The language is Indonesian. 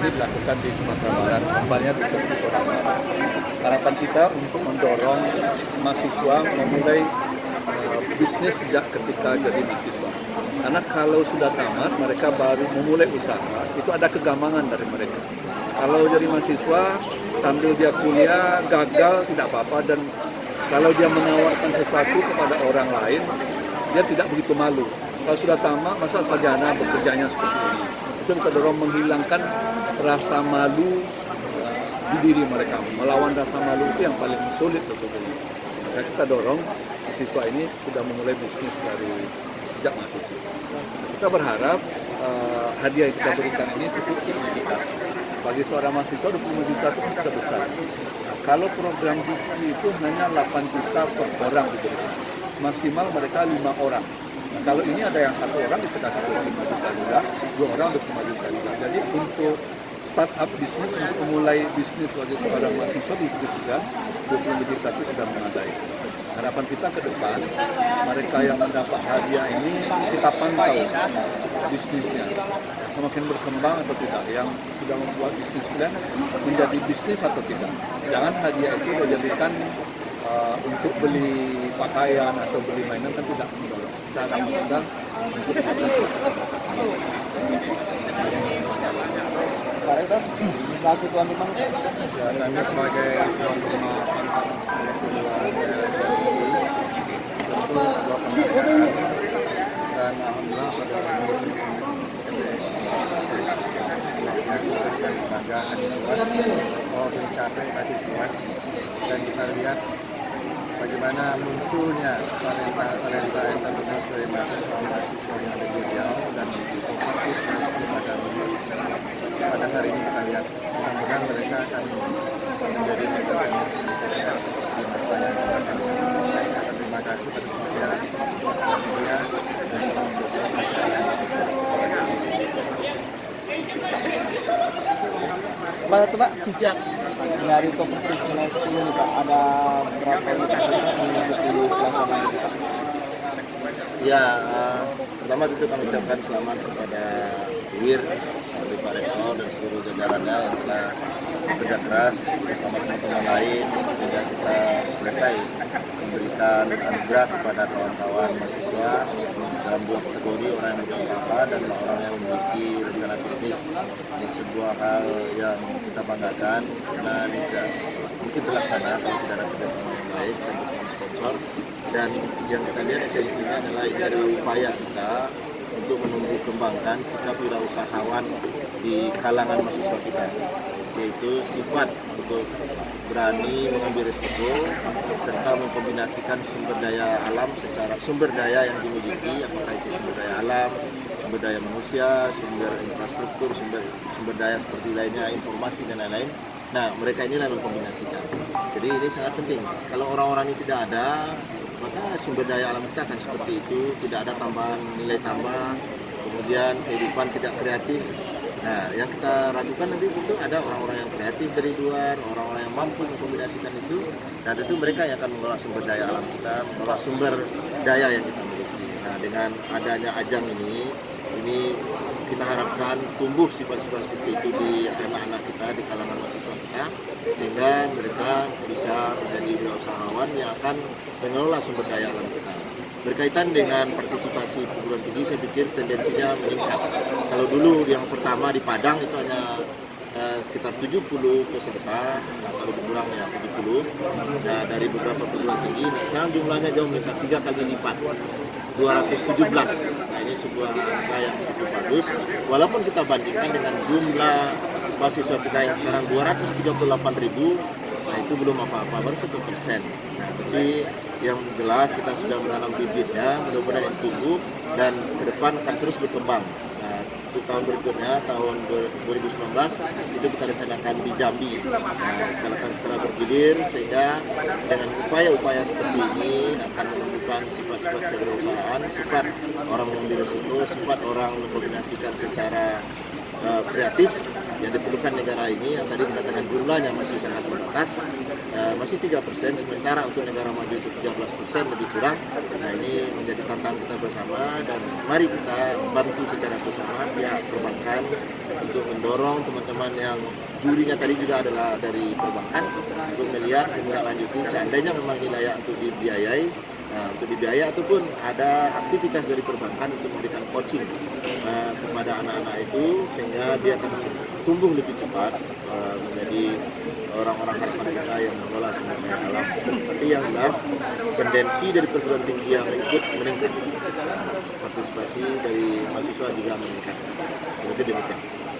ini dilakukan di Sumatera Barat, tempatnya di Sumatera Barat. Harapan kita untuk mendorong mahasiswa memulai bisnis sejak ketika jadi mahasiswa. Karena kalau sudah tamat, mereka baru memulai usaha, itu ada kegamangan dari mereka. Kalau jadi mahasiswa, sambil dia kuliah, gagal, tidak apa-apa. Dan kalau dia menawarkan sesuatu kepada orang lain, dia tidak begitu malu. Kalau sudah tamat, masa sarjana bekerjanya seperti ini. Itu kita dorong menghilangkan rasa malu di diri mereka. Melawan rasa malu itu yang paling sulit sesungguhnya. Maka kita dorong siswa ini sudah memulai bisnis dari sejak mahasiswa. Kita berharap hadiah yang kita berikan ini cukup signifikan. Bagi seorang mahasiswa 25 juta itu sudah besar. Kalau program Dikti itu hanya 8 juta per orang diberikan. Maksimal mereka 5 orang. Nah, kalau ini ada yang 1 orang kita kasih 25 juta juga, 2 orang 25 juta juga. Jadi untuk startup bisnis, untuk memulai bisnis bagi seorang mahasiswa di situ juga 25 juta itu sudah memadai. Harapan kita ke depan, mereka yang mendapat hadiah ini kita pantau bisnisnya. Semakin berkembang atau tidak, yang sudah membuat bisnis plan menjadi bisnis atau tidak. Jangan hadiah itu dijadikan untuk beli pakaian atau beli mainan, kan tidak mendorong. Kita akan mengundang untuk bisnis. Selaku tuan rumah, Ya, kami sebagai tuan rumah tentu sebuah penghargaan dan alhamdulillah pada hari ini saya bisa sukses berdasarkan kebanggaan luas bahwa mencapai tadi luas, dan kita lihat bagaimana munculnya talenta entrepreneurs dari mahasiswa yang ada di Riau dan fokus masuk kepada pada hari ini kita lihat mudah-mudahan mereka akan menjadi entrepreneurs sukses di masa yang akan datang. Terima kasih pada semuanya media dan telah mendukung acara ini. Pak, itu Pak, dari kompetisi nilai 10 nih Pak, ada berapa unit yang mengikuti pelaksanaan ini Pak? Ya, pertama tentu kami ucapkan selamat kepada Wir, dari Pak Rektor dan seluruh jajarannya yang telah bekerja keras bersama teman-teman lain sehingga kita selesai memberikan anugerah kepada kawan-kawan mahasiswa dalam 2 kategori, orang yang berusaha dan orang yang memiliki rencana bisnis. Ini sebuah hal yang kita banggakan karena ini tidak mungkin terlaksana kalau tidak ada kerjasama yang baik dan dukungan sponsor. Dan yang kita lihat esensinya adalah ini adalah upaya kita untuk menumbuh kembangkan sikap wirausahawan di kalangan mahasiswa kita, yaitu sifat untuk berani mengambil risiko serta mengkombinasikan sumber daya alam secara sumber daya yang dimiliki, apakah itu sumber daya alam, sumber daya manusia, sumber infrastruktur, sumber daya seperti lainnya, informasi dan lain-lain. Nah, mereka inilah mengkombinasikan. Jadi ini sangat penting. Kalau orang-orang ini tidak ada, maka sumber daya alam kita akan seperti itu, tidak ada tambahan nilai tambah, kemudian kehidupan tidak kreatif. Nah, yang kita ragukan nanti tentu ada orang-orang yang kreatif dari luar, orang-orang yang mampu mengkombinasikan itu, dan tentu mereka yang akan mengelola sumber daya alam kita, mengelola sumber daya yang kita miliki. Nah, dengan adanya ajang ini kita harapkan tumbuh sifat-sifat seperti itu di anak-anak kita, di kalangan mahasiswa kita, sehingga mereka bisa menjadi wirausahawan yang akan mengelola sumber daya alam kita. Berkaitan dengan partisipasi perguruan tinggi, saya pikir tendensinya meningkat. Kalau dulu yang pertama di Padang itu hanya sekitar 70 peserta, kalau dikurang ya 70. Nah, dari beberapa perguruan tinggi, nah sekarang jumlahnya jauh meningkat 3 kali lipat, 217. Nah, ini sebuah angka yang cukup bagus. Walaupun kita bandingkan dengan jumlah mahasiswa kita yang sekarang 238.000, nah itu belum apa-apa, baru 1%. Nah, tapi yang jelas kita sudah menanam bibitnya, mudah-mudahan ini tumbuh dan ke depan akan terus berkembang. Nah, untuk tahun berikutnya, tahun 2019, itu kita rencanakan di Jambi. Nah, kita lakukan secara bergilir sehingga dengan upaya-upaya seperti ini akan menunjukkan sifat-sifat kewirausahaan, sifat orang mengambil risiko, sifat orang mengkombinasikan secara kreatif yang diperlukan negara ini, yang tadi dikatakan jumlahnya masih sangat terbatas, masih 3%, sementara untuk negara maju itu 13%, lebih kurang. Nah, ini menjadi tantangan kita bersama, dan mari kita bantu secara bersama pihak perbankan untuk mendorong teman-teman yang jurinya tadi juga adalah dari perbankan untuk melihat menindaklanjuti seandainya memang ini layak untuk dibiayai. Nah, untuk dibiayai ataupun ada aktivitas dari perbankan untuk memberikan coaching kepada anak-anak itu sehingga dia akan tumbuh lebih cepat menjadi orang-orang harapan kita yang mengelola sumber daya alam. Tapi yang jelas tendensi dari perguruan tinggi yang ikut meningkat, partisipasi dari mahasiswa juga meningkat. Begitu demikian.